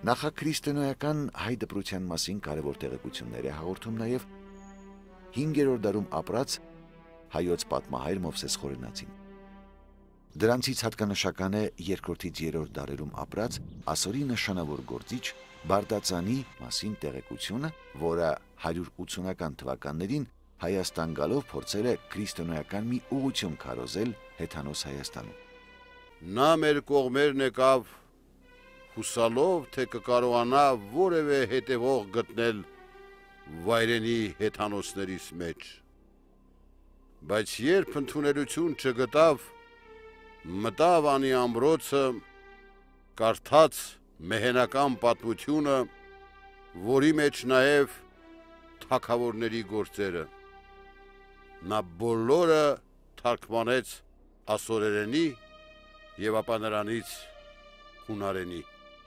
Նախաքրիստոնյական հայ դպրության մասին կարևոր տեղեկություններ է հաղորդում նաև 5-րդ դարում ապրած հայոց պատմահայր Մովսես Խորենացին։ Դրանցից հատկանշական է 2-ից 3-րդ դարերում ապրած ասորի նշանավոր գործիչ Բարդածանի մասին տեղեկությունը, որը 180-ական թվականներին Հայաստան գալով փորձել է քրիստոնեական մի ուղղություն քարոզել հեթանոս Հայաստանում։ Նա մեր կողմերն եկավ հուսալով, թե կկարողանա որևէ հետևող գտնել վայրենի հեթանոսներիս մեջ։ Բայց երբ ընդունելություն չգտավ, մտավ անի ամրոցը, կարդաց մեհենական պատմությունը, որի մեջ նաև թագավորների գործերը։ Նա բոլորը թարգմանեց ասորերենի և ապա նրանից հունարենի։